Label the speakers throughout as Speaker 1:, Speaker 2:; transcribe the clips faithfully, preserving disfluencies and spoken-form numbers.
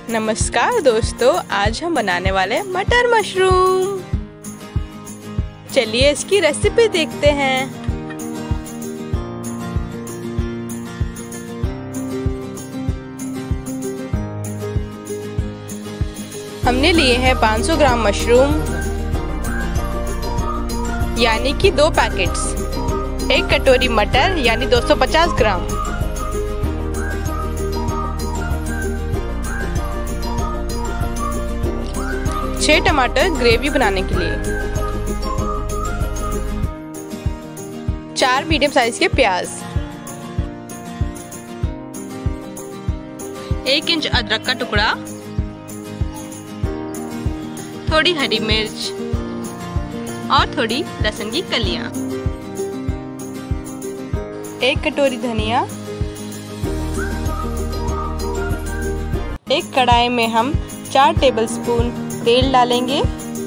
Speaker 1: नमस्कार दोस्तों, आज हम बनाने वाले हैं मटर मशरूम। चलिए इसकी रेसिपी देखते हैं। हमने लिए हैं पाँच सौ ग्राम मशरूम, यानी कि दो पैकेट्स, एक कटोरी मटर यानी दो सौ पचास ग्राम, छह टमाटर ग्रेवी बनाने के लिए, चार मीडियम साइज के प्याज, एक इंच अदरक का टुकड़ा, थोड़ी हरी मिर्च और थोड़ी लहसुन की कलियां, एक कटोरी धनिया। एक कढ़ाई में हम चार टेबलस्पून तेल डालेंगे।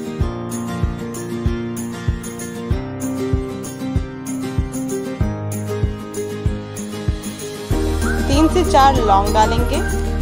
Speaker 1: तीन से चार लौंग डालेंगे।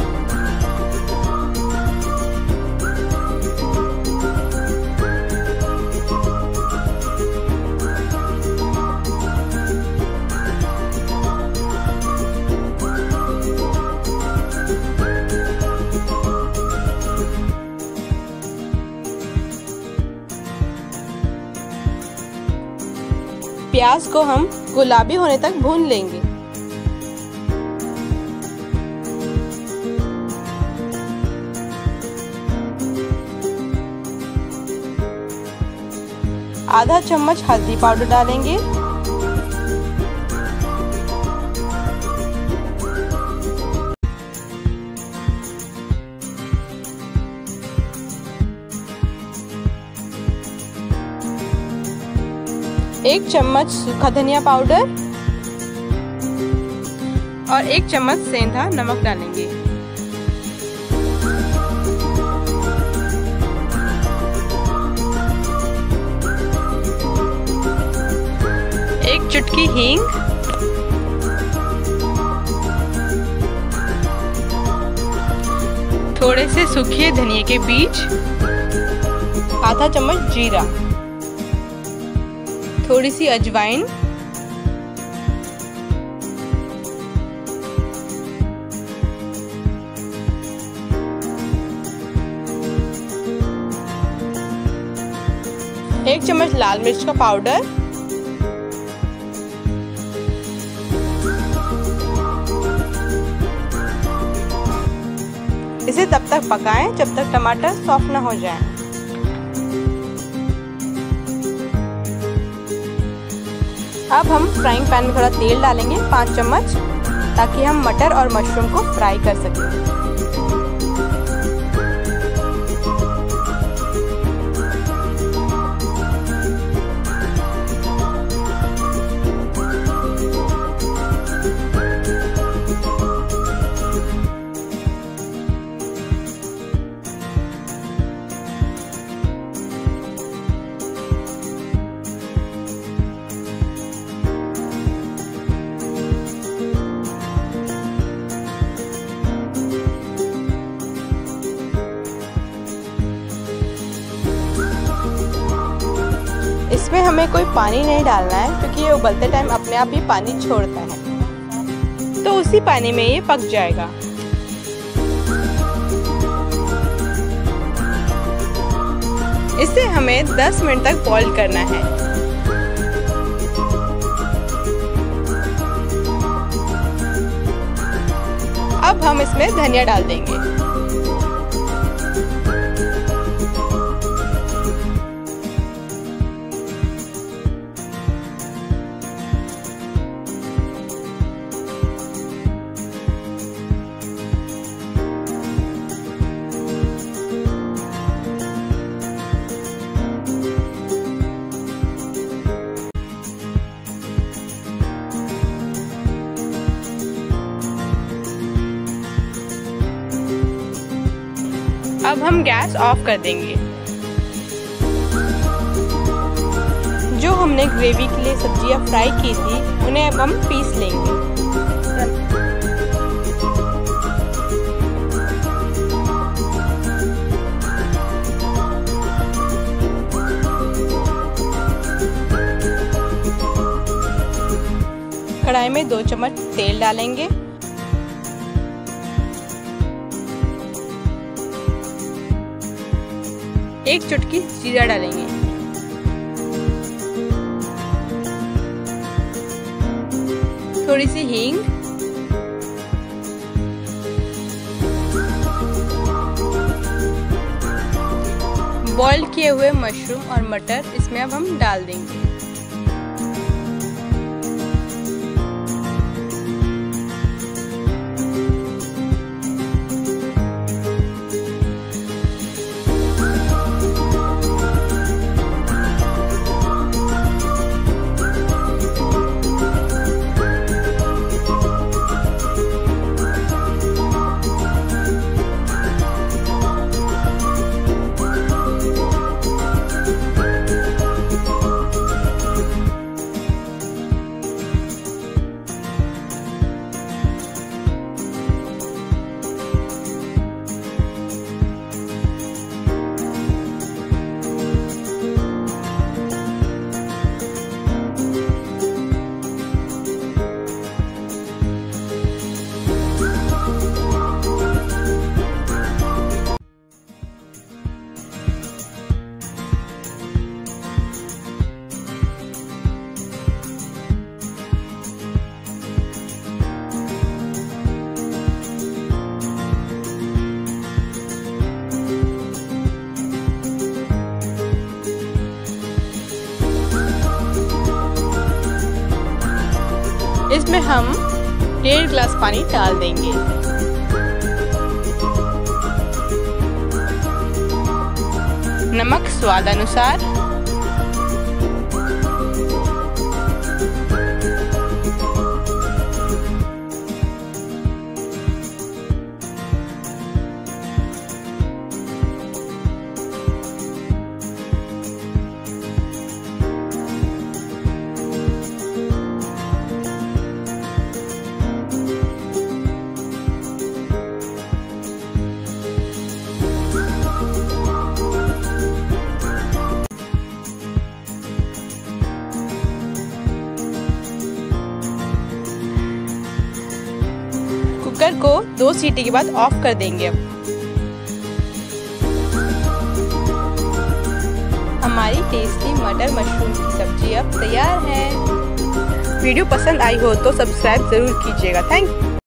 Speaker 1: प्याज को हम गुलाबी होने तक भून लेंगे। आधा चम्मच हल्दी पाउडर डालेंगे। एक चम्मच सूखा धनिया पाउडर और एक चम्मच सेंधा नमक डालेंगे। एक चुटकी हींग, थोड़े से सूखे धनिया के बीज, आधा चम्मच जीरा, थोड़ी सी अजवाइन, एक चम्मच लाल मिर्च का पाउडर, इसे तब तक पकाएं जब तक टमाटर सॉफ्ट न हो जाएं। अब हम फ्राइंग पैन में थोड़ा तेल डालेंगे, पाँच चम्मच, ताकि हम मटर और मशरूम को फ्राई कर सकें। इसमें हमें कोई पानी नहीं डालना है, क्योंकि ये उबलते टाइम अपने आप ही पानी छोड़ता है, तो उसी पानी में ये पक जाएगा। इसे हमें दस मिनट तक बॉईल करना है। अब हम इसमें धनिया डाल देंगे। अब हम गैस ऑफ कर देंगे। जो हमने ग्रेवी के लिए सब्जियां फ्राई की थी, उन्हें अब हम पीस लेंगे। कढ़ाई में दो चम्मच तेल डालेंगे। एक चुटकी जीरा डालेंगे। थोड़ी सी हींग, बॉईल किए हुए मशरूम और मटर इसमें अब हम डाल देंगे। इसमें हम डेढ़ गिलास पानी डाल देंगे। नमक स्वाद अनुसार, कुकर को दो सीटी के बाद ऑफ कर देंगे। अब हमारी टेस्टी मटर मशरूम की सब्जी अब तैयार है। वीडियो पसंद आई हो तो सब्सक्राइब जरूर कीजिएगा। Thank you.